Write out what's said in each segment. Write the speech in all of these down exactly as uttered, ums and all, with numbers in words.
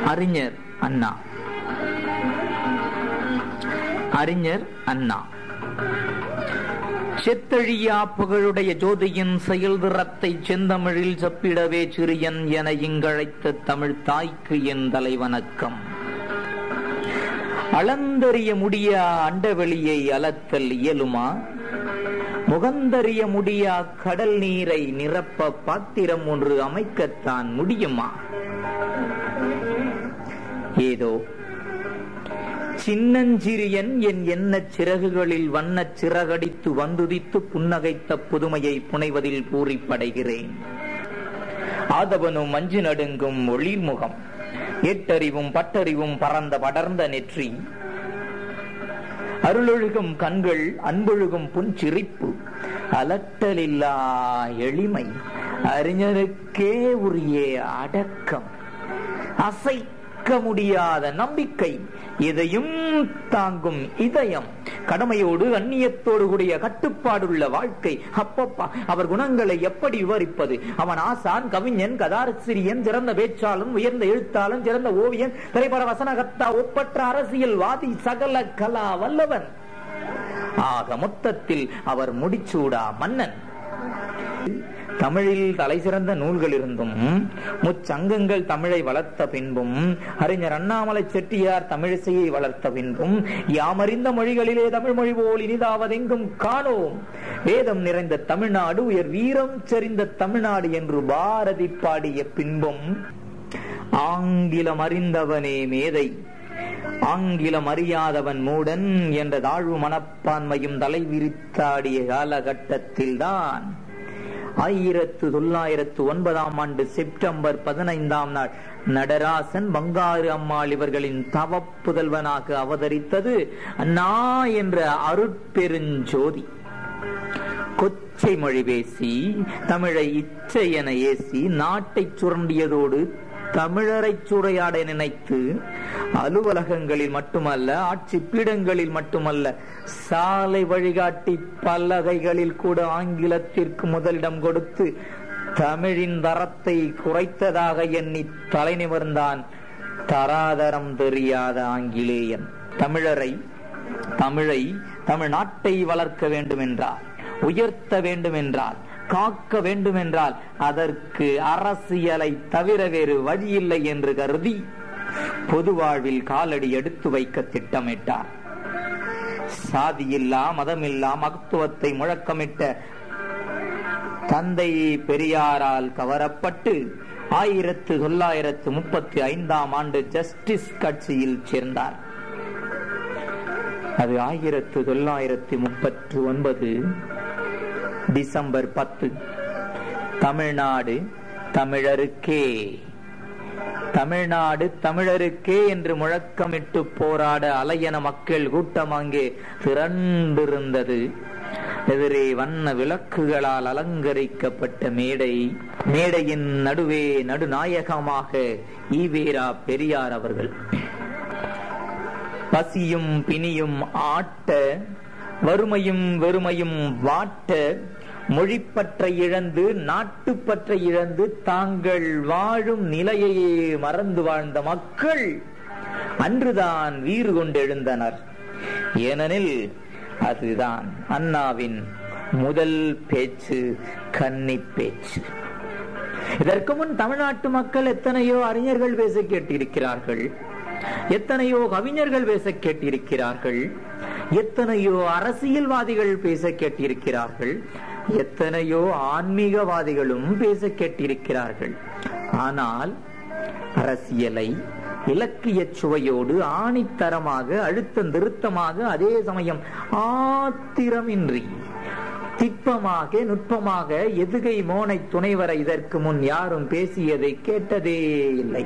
அறிஞர் அண்ணா. அறிஞர் அண்ணா செத்தழியா புகழுடைய ஜோதியின் செயல்திறத்தை செந்தமிழில் செப்பிடவே சிறியன் என இங்கழைத்த தமிழ் தாய்க்கு என் தலைவணக்கம். அளந்தறிய முடிய அண்டவெளியை அலத்தல் இயலுமா? முகந்தறிய முடியா கடல் நீரை நிரப்ப பாத்திரம் ஒன்று அமைக்கத்தான் முடியுமா? ஏதோ சின்னஞ்சிறியன் என் எண்ணச் சிறகுகளில் வண்ணச் சிறகடித்து வந்துதித்து புன்னகைத்த புதுமையை புனைவதில் பூரிப்படைகிறேன். ஆதவனும் மஞ்சு நடுங்கும் ஒளிர்முகம், எட்டறிவும் பட்டறிவும் பறந்த படர்ந்த நெற்றி, அருளொழுகும் கண்கள், அன்பொழுகும் புன்சிரிப்பு, அலட்டலில்லா எளிமை, அறிஞருக்கே உரிய அடக்கம், அசைக்க முடியாத நம்பிக்கை, எதையும் தாங்கும் இதயம், கடமையோடு அந்நியத்தோடு கூடிய கட்டுப்பாடுள்ள வாழ்க்கை. அப்பப்பா, அவர் குணங்களை எப்படி விவரிப்பது? அவன் ஆசான், கவிஞன், கதாசிரியன், சிறந்த பேச்சாளன், உயர்ந்த எழுத்தாளன், சிறந்த ஓவியன், திரைப்பட வசனகர்த்தா, ஒப்பற்ற அரசியல்வாதி, சகல கலா வல்லவன். ஆக மொத்தத்தில் அவர் முடிச்சூடா மன்னன். தமிழில் தலை சிறந்த நூல்கள் இருந்தும் முச்சங்கங்கள் தமிழை வளர்த்த பின்பும், அறிஞர் அண்ணாமலை செட்டியார் தமிழிசையை வளர்த்த பின்பும், யாமறிந்த மொழிகளிலே தமிழ் மொழி போல் இனிதாவதெங்கும் காணோம். வேதம் நிறைந்த தமிழ்நாடு, உயர் வீரம் செறிந்த தமிழ்நாடு என்று பாரதி பாடிய பின்பும், ஆங்கிலம் அறிந்தவனே மேதை, ஆங்கிலம் அறியாதவன் மூடன் என்ற தாழ்வு மனப்பான்மையும் தலை விரித்தாடிய காலகட்டத்தில்தான் ஆயிரத்து தொள்ளாயிரத்து ஒன்பதாம் ஆண்டு செப்டம்பர் பதினைந்தாம் நாள் நடராசன் பங்காரு அம்மாள் இவர்களின் தவ புதல்வனாக அவதரித்தது அண்ணா என்ற அருட்பெருஞ்சோதி. கொச்சை மொழி பேசி தமிழை இச்சை என ஏசி நாட்டை சுரண்டியதோடு தமிழரை சூறையாட நினைத்து அலுவலகங்களில் மட்டுமல்ல, ஆட்சி பீடங்களில் மட்டுமல்ல, சாலை வழிகாட்டி பலகைகளில் கூட ஆங்கிலத்திற்கு முதலிடம் கொடுத்து தமிழின் தரத்தை குறைத்ததாக எண்ணி தலை நிமிர்ந்தான் தராதரம் தெரியாத ஆங்கிலேயன். தமிழரை, தமிழை, தமிழ்நாட்டை வளர்க்க வேண்டும் என்றால், உயர்த்த வேண்டும் என்றால், காக்க வேண்டும் என்றால் அதற்கு அரசியலை தவிர வேறு வழியில்லை என்று கருதி பொது வாழ்வில் காலடி எடுத்து வைக்க திட்டமிட்டார். சாதியில்லா மதமில்லா மகத்துவத்தை முழக்கமிட்ட தந்தை பெரியாரால் கவரப்பட்டு ஆயிரத்து தொள்ளாயிரத்து முப்பத்தி ஐந்தாம் ஆண்டு ஜஸ்டிஸ் கட்சியில் சேர்ந்தார். அது ஆயிரத்து தொள்ளாயிரத்து முப்பத்தி ஒன்பது டிசம்பர் பத்து. தமிழ்நாடு தமிழருக்கே, தமிழ்நாடு தமிழருக்கே என்று முழக்கமிட்டு போராட அலையன மக்கள் கூட்டம் அங்கே திரண்டிருந்தது. எதிரே வண்ண விளக்குகளால் அலங்கரிக்கப்பட்ட மேடை, மேடையின் நடுவே நடுநாயகமாக ஈவேரா பெரியார் அவர்கள். பசியும் பிணியும் ஆட்ட, வறுமையும் வெறுமையும் வாட்ட, மொழிப்பற்றை இழந்து நாட்டுப்பற்றை இழந்து தாங்கள் வாழும் நிலையையே மறந்து வாழ்ந்த மக்கள் அன்றுதான் வீறு கொண்டு எழுந்தனர். ஏனெனில் அதுதான் அண்ணாவின் முதல் பேச்சு, கன்னி பேச்சு. இதற்கு முன் தமிழ்நாட்டு மக்கள் எத்தனையோ அறிஞர்கள் பேச கேட்டிருக்கிறார்கள், எத்தனையோ கவிஞர்கள் பேச கேட்டிருக்கிறார்கள், எத்தனையோ அரசியல்வாதிகள் பேச கேட்டிருக்கிறார்கள், எத்தனையோ ஆன்மீகவாதிகளும் பேச கேட்டிருக்கிறார்கள். ஆனால் அரசியலை இலக்கிய சுவையோடு ஆணித்தரமாக, அழுத்த திருத்தமாக, அதே சமயம் ஆத்திரமின்றி திட்பமாக நுட்பமாக எதுகை மோனை துணைவரை இதற்கு முன் யாரும் பேசியதை கேட்டதே இல்லை.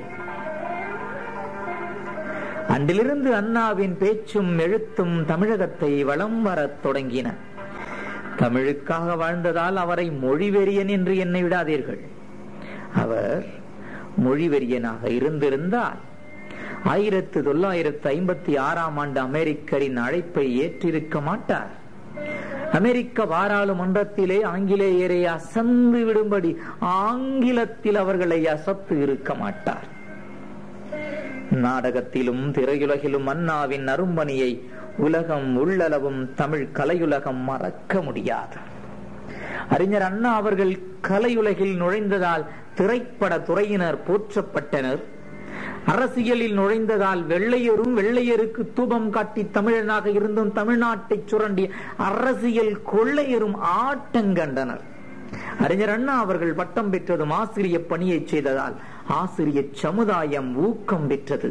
அன்றிலிருந்து அண்ணாவின் பேச்சும் எழுத்தும் தமிழகத்தை வலம் வரத் தொடங்கின. தமிழுக்காக வாழ்ந்ததால் அவரை மொழிவெறியன் என்று எண்ணி விடாதீர்கள். அவர் மொழிவெறியனாக இருந்திருந்தால் ஆயிரத்து தொள்ளாயிரத்து ஐம்பத்தி ஆறாம் ஆண்டு அமெரிக்கரின் அழைப்பை ஏற்றிருக்க மாட்டார். அமெரிக்க பாராளுமன்றத்திலே ஆங்கிலேயரை அசந்து விடும்படி ஆங்கிலத்தில் அவர்களை அசத்து இருக்க மாட்டார். நாடகத்திலும் திரையுலகிலும் அண்ணாவின் அரும்பணியை உலகம் உள்ளளவும் தமிழ் கலையுலகம் மறக்க முடியாது. அறிஞர் அண்ணா அவர்கள் கலையுலகில் நுழைந்ததால் திரைப்பட துறையினர் போற்றப்பட்டனர். அரசியலில் நுழைந்ததால் வெள்ளையரும் வெள்ளையருக்கு தூபம் காட்டி தமிழனாக இருந்தும் தமிழ்நாட்டை சுரண்டி அரசியல் கொள்ளையரும் ஆட்டங்கண்டனர். அறிஞர் அண்ணா அவர்கள் பட்டம் பெற்றதும் ஆசிரிய பணியை செய்ததால் ஆசிரிய சமுதாயம் ஊக்கம் பெற்றது.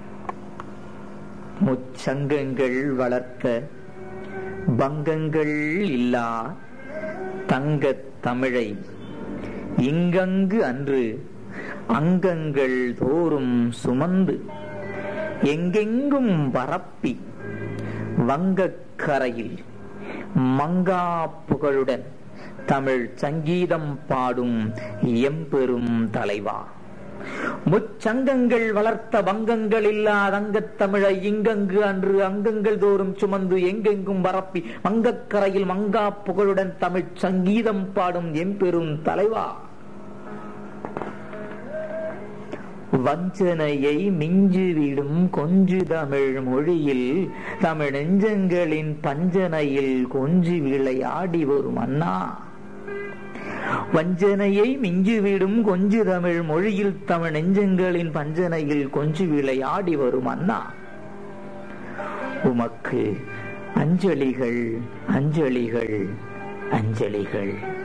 முச்சங்கங்கள் வளர்த்த பங்கங்கள் இல்லா தங்க தமிழை இங்கங்கு அன்று அங்கங்கள் தோறும் சுமந்து எங்கெங்கும் பரப்பி வங்கக்கரையில் மங்கா புகழுடன் தமிழ் சங்கீதம் பாடும் எம்பெரும் தலைவா. முச்சங்கங்கள் வளர்த்த வங்கங்கள் இல்லா தங்கத் தமிழை இங்கங்கு அன்று அங்கங்கள் தோறும் சுமந்து எங்கெங்கும் பரப்பி வங்கக்கரையில் மங்கா புகழுடன் தமிழ் சங்கீதம் பாடும் எம்பெரும் தலைவா. வஞ்சனையை மிஞ்சிவிடும் கொஞ்சு தமிழ் மொழியில் தமிழ் நெஞ்சங்களின் பஞ்சனையில் கொஞ்சி விளையாடி வரும் அண்ணா. வஞ்சனையை மிஞ்சிவிடும் கொஞ்சு தமிழ் மொழியில் தமிழ் நெஞ்சங்களின் பஞ்சனையில் கொஞ்சி விளையாடி வரும் அண்ணா. உமக்கு அஞ்சலிகள் அஞ்சலிகள் அஞ்சலிகள்.